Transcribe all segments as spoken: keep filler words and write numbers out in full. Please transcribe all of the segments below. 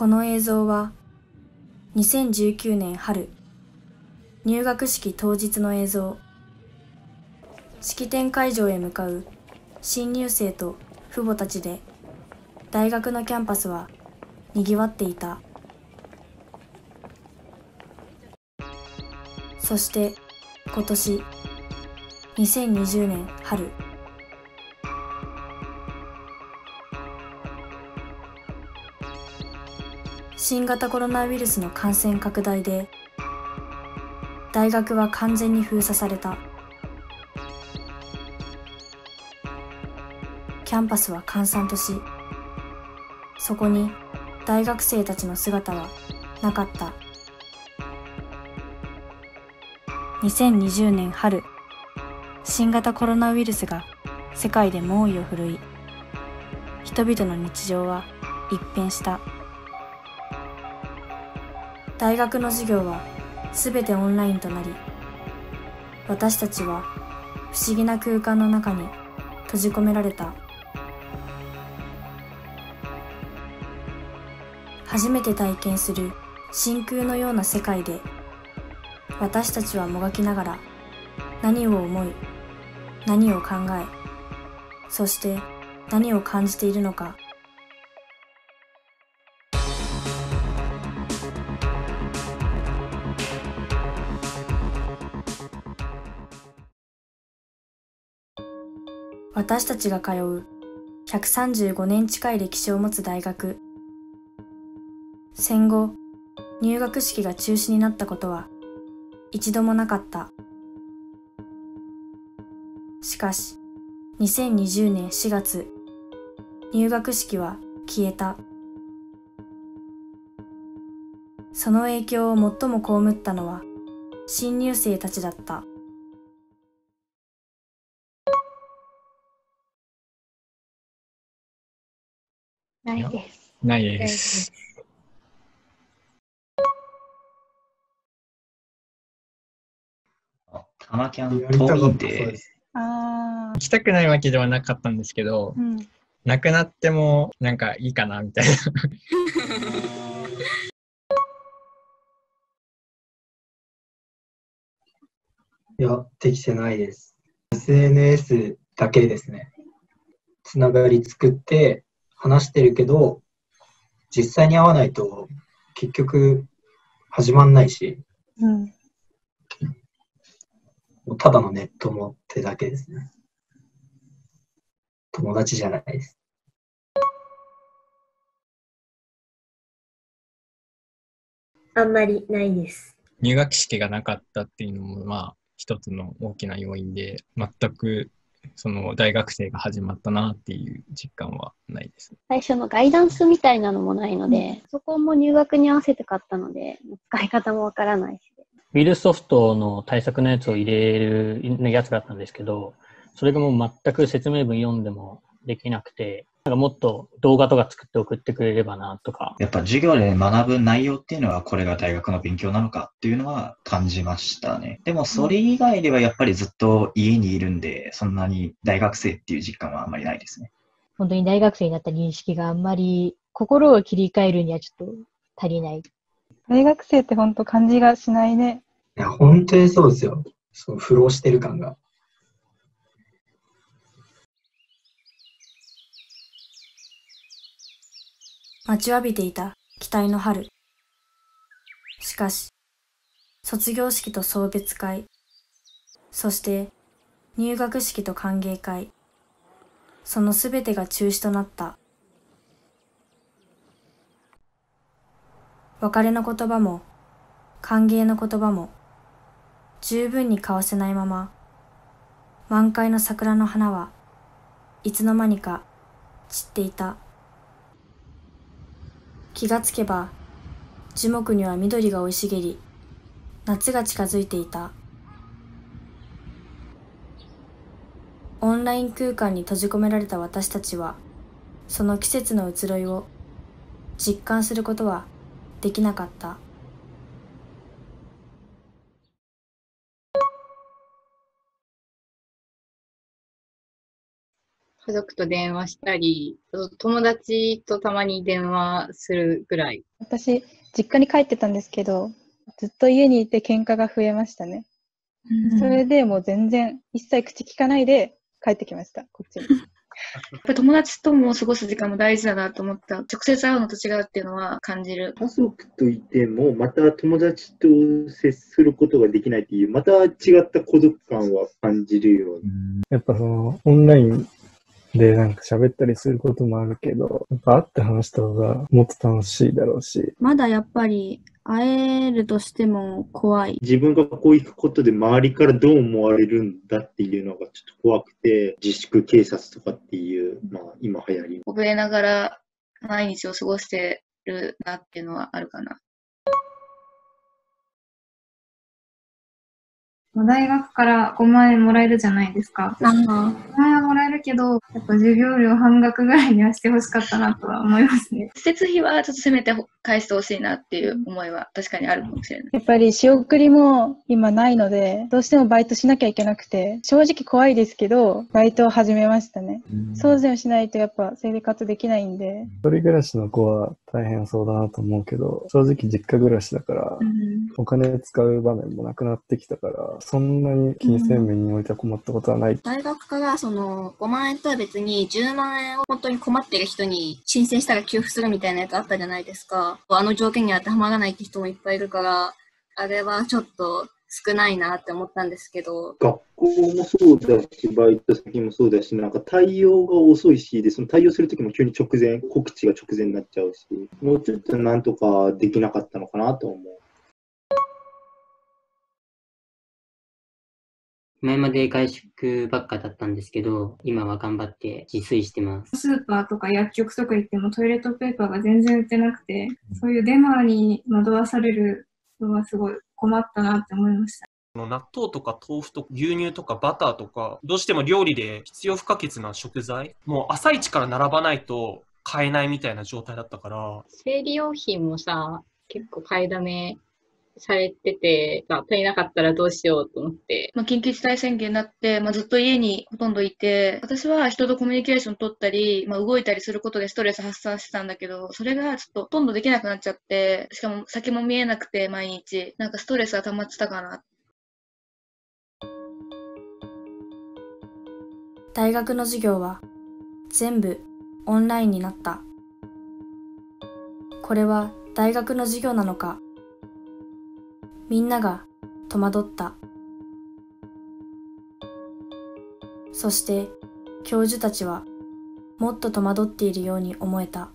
この映像はにせんじゅうきゅうねん春、入学式当日の映像。式典会場へ向かう新入生と父母たちで、大学のキャンパスは賑わっていた。そして今年にせんにじゅうねん春、新型コロナウイルスの感染拡大で大学は完全に封鎖された。キャンパスは閑散とし、そこに大学生たちの姿はなかった。にせんにじゅうねん春、新型コロナウイルスが世界で猛威を振るい、人々の日常は一変した。大学の授業はすべてオンラインとなり、私たちは不思議な空間の中に閉じ込められた。初めて体験する真空のような世界で、私たちはもがきながら何を思い、何を考え、そして何を感じているのか。私たちが通うひゃくさんじゅうごねん近い歴史を持つ大学。戦後、入学式が中止になったことは一度もなかった。しかし、にせんにじゅうねんしがつ、入学式は消えた。その影響を最も被ったのは新入生たちだった。 ないです。 ないです。 タマキャン遠いんで、 行きたくないわけではなかったんですけど、うん、なくなってもなんかいいかなみたいな。 いや、できてないです。エスエヌエス だけですね。つながり作って話してるけど、実際に会わないと結局始まんないし、うん、ただのネットもってだけですね。友達じゃないです。 あんまりないです。 入学式がなかったっていうのもまあ一つの大きな要因で、全くその大学生が始まったなっていう実感はないです。 最初のガイダンスみたいなのもないので、うん、そこも入学に合わせて買ったので、使い方もわからないし。 ウィルソフトの対策のやつを入れるやつがあったんですけど、それがもう全く説明文読んでもできなくて、なんかもっと動画とか作って送ってくれればなとか。 やっぱ授業で学ぶ内容っていうのはこれが大学の勉強なのかっていうのは感じましたね。でもそれ以外ではやっぱりずっと家にいるんで、そんなに大学生っていう実感はあんまりないですね。 本当に大学生になった認識があんまり心を切り替えるにはちょっと足りない。 大学生って本当感じがしないね。 いや、本当にそうですよ。その苦労してる感が。 待ちわびていた期待の春。しかし、卒業式と送別会、そして入学式と歓迎会、そのすべてが中止となった。別れの言葉も歓迎の言葉も十分に交わせないまま、満開の桜の花はいつの間にか散っていた。気がつけば樹木には緑が生い茂り、夏が近づいていた。オンライン空間に閉じ込められた私たちは、その季節の移ろいを実感することはできなかった。 家族と電話したり、あと友達とたまに電話するぐらい。 私、実家に帰ってたんですけど、ずっと家にいて喧嘩が増えましたね。 うんそれでもう全然、一切口聞かないで帰ってきました、こっちに。 やっぱり友達とも過ごす時間も大事だなと思った。直接会うのと違うっていうのは感じる。 家族といても、また友達と接することができないっていう、また違った孤独感は感じるよね。 やっぱその、オンラインでなんか喋ったりすることもあるけど、やっぱ会って話した方がもっと楽しいだろうし。 まだやっぱり会えるとしても怖い。 自分がこう行くことで周りからどう思われるんだっていうのがちょっと怖くて、自粛警察とかっていう、まあ今流行り。 怯えながら毎日を過ごしてるなっていうのはあるかな。 大学からごまん円もらえるじゃないですか。ごまん円はもらえるけど、やっぱ授業料半額ぐらいにはしてほしかったなとは思いますね。 施設費はちょっとせめて返してほしいなっていう思いは確かにあるかもしれない。 やっぱり仕送りも今ないので、どうしてもバイトしなきゃいけなくて、正直怖いですけど、バイトを始めましたね。そうでもしないとやっぱ生活できないんで。 一人暮らしの子は大変そうだなと思うけど、正直実家暮らしだから、お金使う場面もなくなってきたから、そんなに金銭面においては困ったことはない。 大学からそのごまん円とは別にじゅうまん円を本当に困ってる人に申請したら給付するみたいなやつあったじゃないですか。あの条件に当てはまらないって人もいっぱいいるから、あれはちょっと少ないなって思ったんですけど。 学校もそうだし、バイト先もそうだし、なんか対応が遅いし、で、その対応するときも急に直前、告知が直前になっちゃうし、もうちょっとなんとかできなかったのかなと思う。 前まで外食ばっかだったんですけど、今は頑張って自炊してます。 スーパーとか薬局とか行ってもトイレットペーパーが全然売ってなくて、そういうデマに惑わされるのはすごい困ったなって思いました。 納豆とか豆腐とか牛乳とかバターとか、どうしても料理で必要不可欠な食材、もう朝一から並ばないと買えないみたいな状態だったから。 生理用品もさ、結構買いだめされてて、足りなかったらどうしようと思って。 まあ、緊急事態宣言になって、まあ、ずっと家にほとんどいて、私は人とコミュニケーション取ったり、まあ、動いたりすることでストレス発散してたんだけど、それがちょっとほとんどできなくなっちゃって、しかも先も見えなくて毎日、なんかストレスが溜まってたかな。 大学の授業は全部オンラインになった。これは大学の授業なのか。みんなが戸惑った。そして教授たちはもっと戸惑っているように思えた。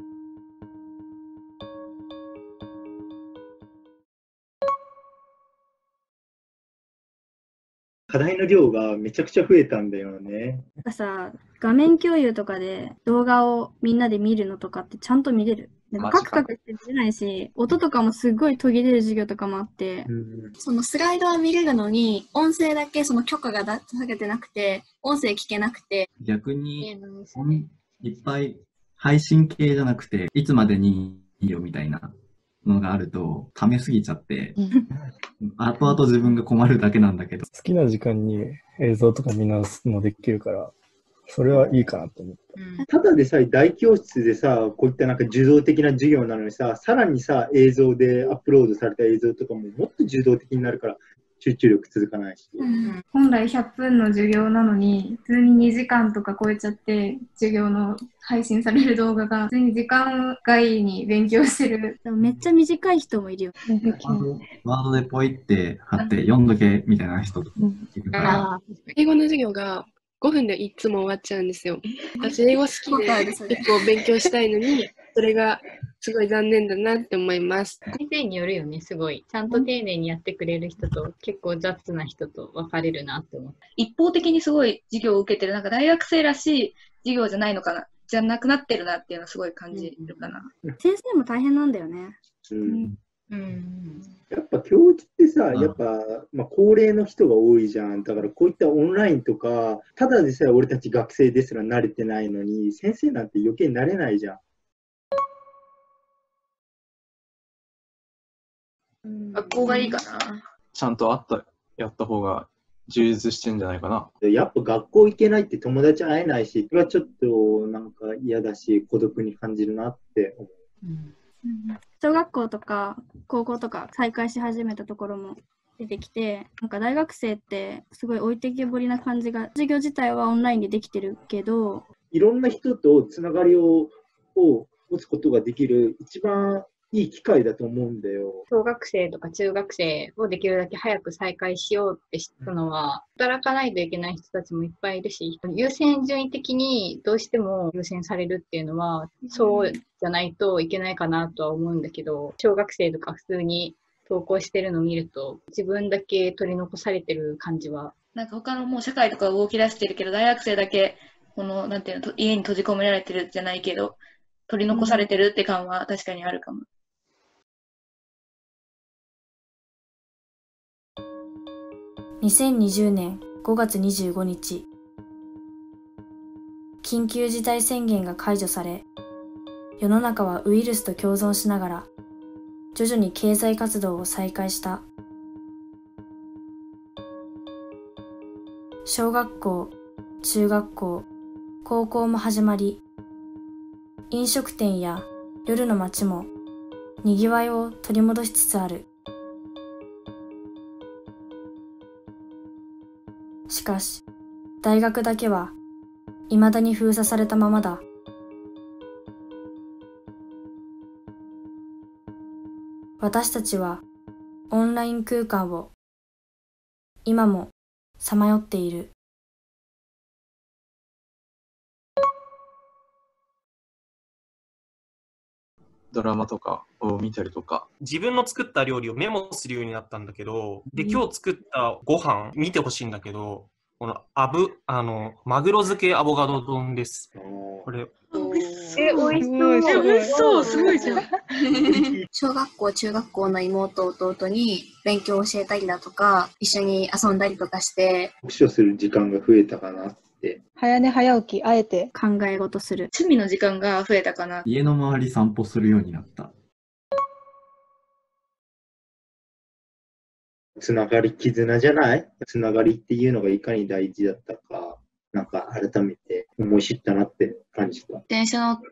課題の量がめちゃくちゃ増えたんだよね。 なんかさ、画面共有とかで動画をみんなで見るのとかってちゃんと見れる。でもカクカクって見れないし、音とかもすっごい途切れる授業とかもあって、 うん、そのスライドは見れるのに、音声だけその許可が出されてなくて、音声聞けなくて。 逆に、いっぱい配信系じゃなくて、いつまでにいいよみたいなのがあると、溜めすぎちゃって、後々自分が困るだけなんだけど。 好きな時間に映像とか見直すのできるから、それはいいかなと思った。 ただでさえ大教室でさ、こういったなんか受動的な授業なのにさ、さらにさ、映像でアップロードされた映像とかももっと受動的になるから、集中力続かないし。 うん、本来ひゃっぷんの授業なのに、普通ににじかんとか超えちゃって、授業の配信される動画が、普通に時間外に勉強してる。 でもめっちゃ短い人もいるよ。 ワードでポイって貼って読んどけみたいな人とかいるから。 英語の授業がごふんでいつも終わっちゃうんですよ。私英語好きで結構勉強したいのに、それがすごい残念だなって思います。 先生によるよね、すごい。ちゃんと丁寧にやってくれる人と、結構雑な人と分かれるなって思った。 一方的にすごい授業を受けてる、なんか大学生らしい授業じゃないのかな、じゃなくなってるなっていうのはすごい感じるかな。 うん、先生も大変なんだよね。 うんうん、やっぱ教授ってさ、やっぱ、まあ、高齢の人が多いじゃん。だからこういったオンラインとか、ただでさえ俺たち学生ですら慣れてないのに、先生なんて余計慣れないじゃん。 学校がいいかな。 ちゃんとあった、やった方が充実してんじゃないかな。 やっぱ学校行けないって友達会えないし、それはちょっとなんか嫌だし、孤独に感じるなって思う。 うん小学校とか高校とか再開し始めたところも出てきて、なんか大学生ってすごい置いてけぼりな感じが、授業自体はオンラインでできてるけど、 いろんな人とつながりをを持つことができる一番いい機会だと思うんだよ。 小学生とか中学生をできるだけ早く再開しようって知ったのは、働かないといけない人たちもいっぱいいるし、優先順位的にどうしても優先されるっていうのは、そうじゃないといけないかなとは思うんだけど、小学生とか普通に登校してるのを見ると、自分だけ取り残されてる感じは。 なんか他のもう社会とか動き出してるけど、大学生だけ、この、なんていうの、家に閉じ込められてるじゃないけど、取り残されてるって感は確かにあるかも。 にせんにじゅうねんごがつにじゅうごにち、緊急事態宣言が解除され、世の中はウイルスと共存しながら、徐々に経済活動を再開した。小学校、中学校、高校も始まり、飲食店や夜の街も賑わいを取り戻しつつある。しかし、大学だけは未だに封鎖されたままだ。私たちはオンライン空間を今もさまよっている。 ドラマとかを見たりとか。 自分の作った料理をメモするようになったんだけど、で、今日作ったご飯見てほしいんだけど、このアブ、あの、マグロ漬けアボカド丼です。これ。 え、美味しそう。え、美味しそう。すごいじゃん。 小学校、中学校の妹、弟に勉強を教えたりだとか、一緒に遊んだりとかして。 読書する時間が増えたかなって。 早寝早起き、あえて考え事する。 趣味の時間が増えたかな。 家の周り散歩するようになった。 つながり、絆じゃない？つながりっていうのがいかに大事だったか、なんか改めて思い知ったなって感じた。 電車乗って、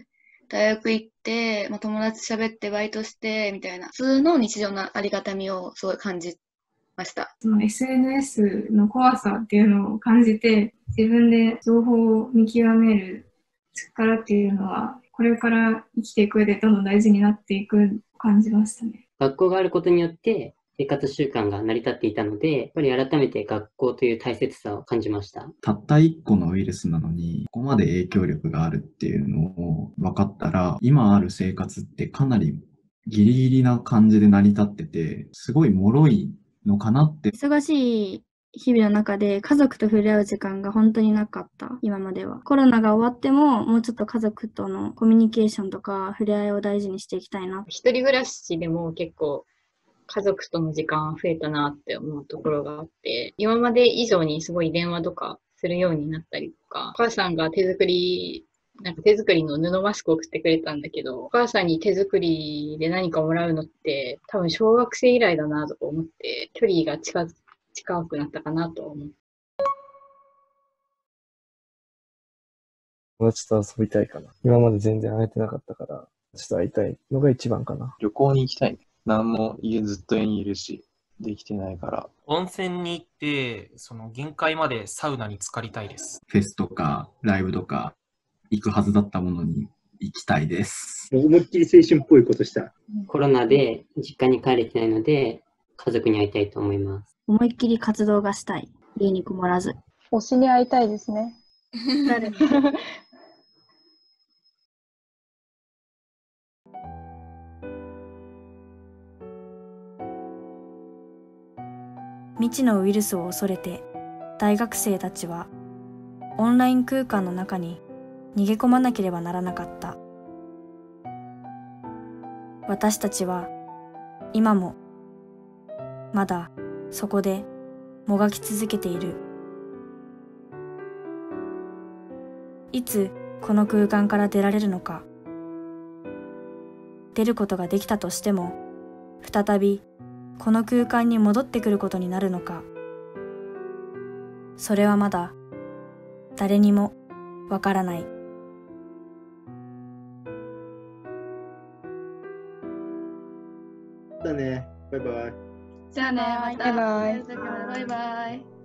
大学行って、まあ、友達喋ってバイトして、みたいな、普通の日常のありがたみをすごい感じました。 その エスエヌエス の怖さっていうのを感じて、自分で情報を見極める力っていうのは、これから生きていく上でどんどん大事になっていく感じましたね。 学校があることによって、生活習慣が成り立っていたので、やっぱり改めて学校という大切さを感じました。 たった一個のウイルスなのに、ここまで影響力があるっていうのを分かったら、今ある生活ってかなりギリギリな感じで成り立ってて、すごい脆いのかなって。 忙しい日々の中で家族と触れ合う時間が本当になかった、今までは。コロナが終わっても、もうちょっと家族とのコミュニケーションとか触れ合いを大事にしていきたいな。 一人暮らしでも結構、家族との時間増えたなって思うところがあって、今まで以上にすごい電話とかするようになったりとか、お母さんが手作り、なんか手作りの布マスクを送ってくれたんだけど、お母さんに手作りで何かもらうのって多分小学生以来だなとか思って、距離が近づ近くなったかなと思う。 友達と遊びたいかな。今まで全然会えてなかったから、ちょっと会いたいのが一番かな。旅行に行きたい。何も家ずっと家にいるし、できてないから。 温泉に行って、その限界までサウナに浸かりたいです。 フェスとかライブとか行くはずだったものに行きたいです。 思いっきり青春っぽいことした。 コロナで実家に帰れてないので、家族に会いたいと思います。 思いっきり活動がしたい。家にこもらず。 推しに会いたいですね。 誰未知のウイルスを恐れて、大学生たちはオンライン空間の中に逃げ込まなければならなかった。私たちは今もまだそこでもがき続けている。いつこの空間から出られるのか。出ることができたとしても、再びこの空間に戻ってくることになるのか。 それはまだ誰にもわからない。 だね。バイバイ。 じゃあね、また。 バイバイ。 バイバイ。